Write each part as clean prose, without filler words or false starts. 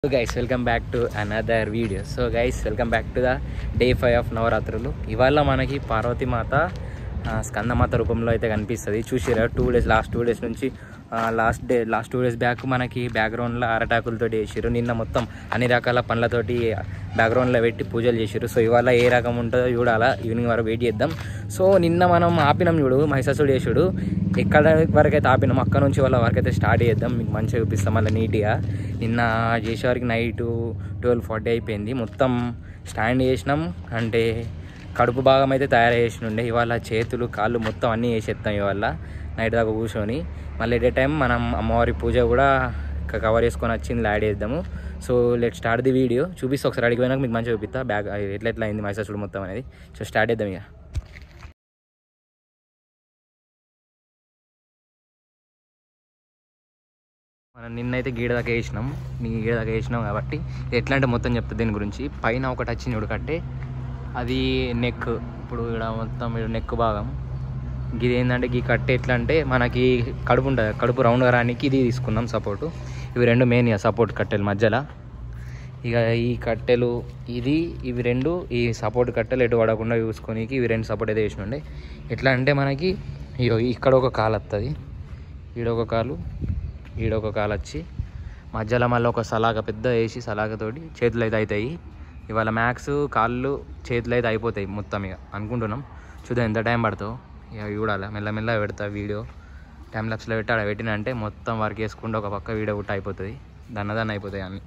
So guys, welcome back to another video. So guys, welcome back to the day 5 of Navratri. ఇవాళ మనకి పార్వతి మాత స్కందమాత రూపంలో అయితే కనిపిస్తుంది. చూసిరా లాస్ట్ 2 డేస్ నుంచి లాస్ట్ 2 డేస్ బ్యాక్ మనకి బ్యాక్గ్రౌండ్లో అరటాకులతో చేసిరు. నిన్న మొత్తం అన్ని రకాల పండ్లతోటి బ్యాక్గ్రౌండ్లో పెట్టి పూజలు చేసిరు. సో ఇవాళ ఏ రకం ఉంటుందో చూడాలా, ఈవినింగ్ వరకు వెయిట్ చేద్దాం. సో నిన్న మనం ఆపినాం చూడు, మహిషాసురుడు చేసుడు ఎక్కడ వరకు అయితే ఆపినాం అక్కడ నుంచి వాళ్ళ వరకు అయితే స్టార్ట్ చేద్దాం. మీకు మంచిగా చూపిస్తాం మళ్ళీ నీట్గా. నిన్న చేసేవారికి నైట్ 12:40 అయిపోయింది. మొత్తం స్టాండ్ చేసినాం, అంటే కడుపు భాగం అయితే తయారు చేసినుండే. ఇవాళ చేతులు కాళ్ళు మొత్తం అన్నీ చేసేస్తాం ఇవాళ నైట్ దాకా కూర్చొని. మళ్ళీ డే టైం మనం అమ్మవారి పూజ కూడా కవర్ చేసుకొని వచ్చింది యాడ్ చేద్దాము. So let start the video. చూపిస్తే ఒకసారి అడిగిపోయినాక మీకు మంచిగా చూపిస్తా బ్యాగ్ ఎట్లా అయింది మహిషాసురుడు మొత్తం అనేది. సో స్టార్ట్ చేద్దాం ఇక. మనం నిన్నైతే గీడ దాకా వేసినాం, గీడ దాకా వేసినాం కాబట్టి ఎట్లా అంటే మొత్తం చెప్తా దీని గురించి. పైన ఒకటి వచ్చింది ఇప్పుడు కట్టే, అది నెక్. ఇప్పుడు ఇక్కడ మొత్తం నెక్ భాగం ఇది ఏంటంటే ఈ కట్టె ఎట్లా అంటే మనకి కడుపు ఉంటుంది, కడుపు రౌండ్గా రానికి ఇది తీసుకున్నాం సపోర్టు. ఇవి రెండు మెయిన్ ఇక సపోర్ట్ కట్టెలు మధ్యలో. ఇక ఈ కట్టెలు ఇవి రెండు ఈ సపోర్ట్ కట్టెలు ఎటు పడకుండా చూసుకొని ఇవి రెండు సపోర్ట్ అయితే వేసినండే. ఎట్లా అంటే మనకి ఇక్కడ ఒక కాలు వస్తుంది, ఈడొక కాలు వచ్చి మధ్యలో మళ్ళీ ఒక సలాగ పెద్ద వేసి సలాగతోటి చేతులు అయితే అవుతాయి. ఇవాళ మ్యాక్స్ కాళ్ళు చేతులు అయితే అయిపోతాయి మొత్తం ఇక అనుకుంటున్నాం. చూద్దాం ఎంత టైం పడుతుందో ఇక చూడాలి. మెల్లమెల్ల పెడతా వీడియో, టైం ల్యాప్స్లో పెట్టి ఆడ పెట్టినంటే మొత్తం వర్క్ వేసుకుంటే ఒక పక్క వీడియో కూడా అయిపోతుంది, దన్నదాన్ని అయిపోతాయి అన్నీ.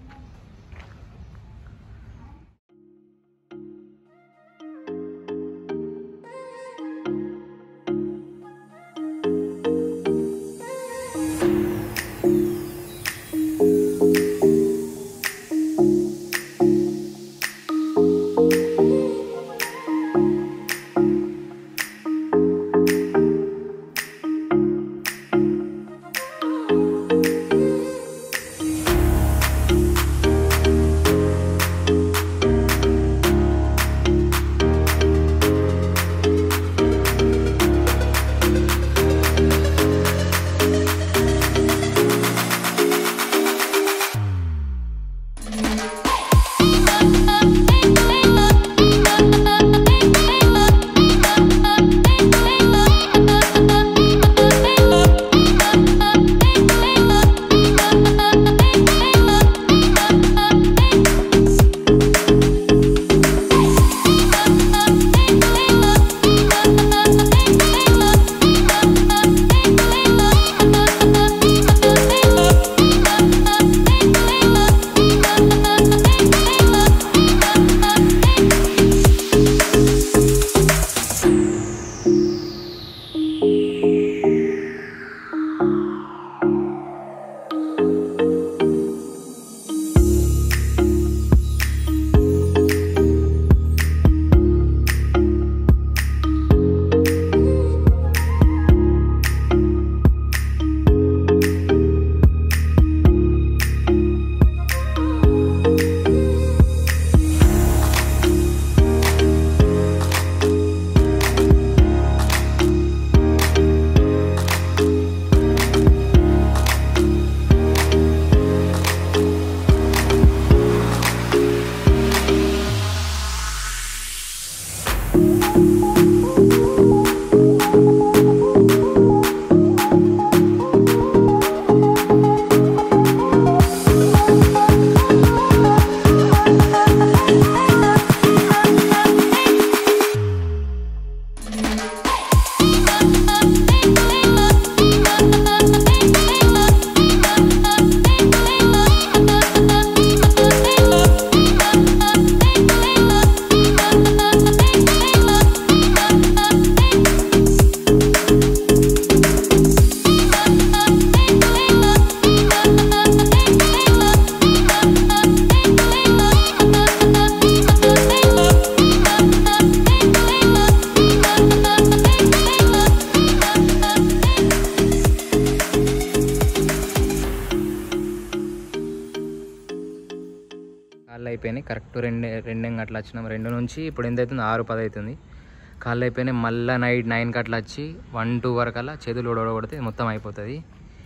కాళ్ళు అయిపోయినాయి కరెక్ట్ 2 గంటలు వచ్చినాం. 2 నుంచి ఇప్పుడు ఎంత అవుతుంది 6:10 అవుతుంది. కాళ్ళు అయిపోయినాయి. మళ్ళీ నైట్ 9 అట్లా వచ్చి 1-2 వరకు అలా చేతులు ఓడగొడితే మొత్తం అయిపోతుంది.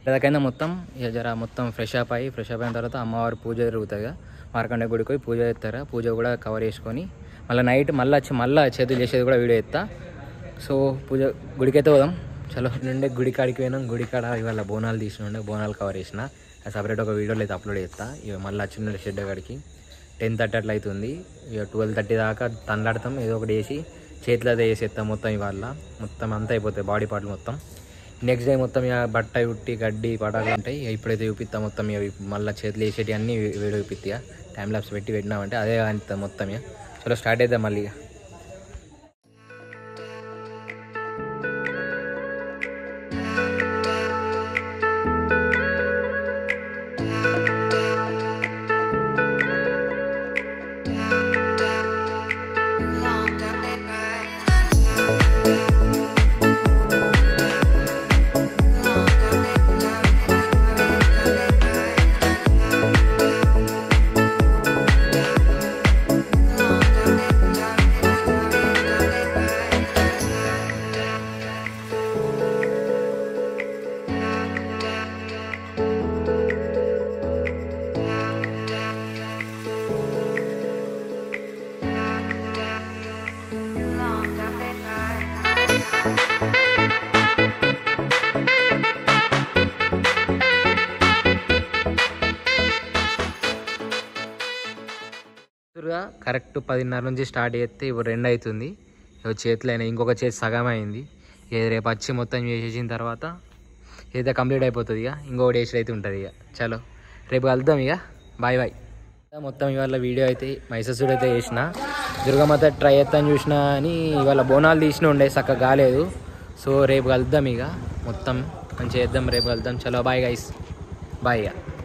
అదకైనా మొత్తం ఇక జర మొత్తం ఫ్రెష్ అప్ అయిన తర్వాత అమ్మవారి పూజ జరుగుతుంది. మార్కండే గుడికి పోయి పూజ చేస్తారా, పూజ కూడా కవర్ చేసుకొని మళ్ళీ నైట్ మళ్ళీ చేతులు చేసేది కూడా వీడియో ఎత్తా. సో పూజ గుడికి అయితే పోదాం. చలో నుండే గుడి కాడికి పోయినాం. గుడి కాడ ఇవాళ బోనాలు తీసినుండే, బోనాలు కవర్ చేసిన సపరేట్ ఒక వీడియోలో అయితే అప్లోడ్ చేస్తా. ఇక మళ్ళీ చిన్న షెడ్ కాడికి 10:30 అట్లా అవుతుంది. ఇక 12:30 దాకా తనలాడతాం, ఏదో ఒకటి వేసి చేతిలో అయితే వేసేస్తాం. మొత్తం ఇవాళ మొత్తం అంతా అయిపోతాయి బాడీ పార్ట్లు మొత్తం. నెక్స్ట్ డే మొత్తం ఇక బట్ట ఉట్టి గడ్డి పటాకులు ఉంటాయి. ఇప్పుడైతే చూపిస్తా మొత్తం. ఇక మళ్ళీ చేతులు వేసేటి అన్నీ వీడియో చూపిస్తా. టైం ల్యాప్స్ పెట్టినామంటే అదే అంత మొత్తం. ఇక చలో స్టార్ట్ అవుతాం మళ్ళీ. కరెక్ట్ 10:30 నుంచి స్టార్ట్ చేస్తే ఇప్పుడు 2 అవుతుంది. చేతిలో అయినా ఇంకొక చేతి సగం అయింది. రేపు వచ్చి మొత్తం చేసేసిన తర్వాత ఏదో కంప్లీట్ అయిపోతుంది. ఇక ఇంకొకటి వేసి అయితే ఉంటుంది. ఇక చలో రేపు కలుద్దాం. ఇక బాయ్ బాయ్. మొత్తం ఇవాళ వీడియో అయితే మహిషాసురుడు అయితే చేసిన, దుర్గమాత ట్రై చేస్తాను చూసిన అని ఇవాళ బోనాలు తీసిన ఉండే చక్కగా కాలేదు. సో రేపు కలుద్దాం. ఇక మొత్తం మంచిగా చేద్దాం, రేపు కలుద్దాం. చలో బాయ్ గైస్, బాయ్. ఇక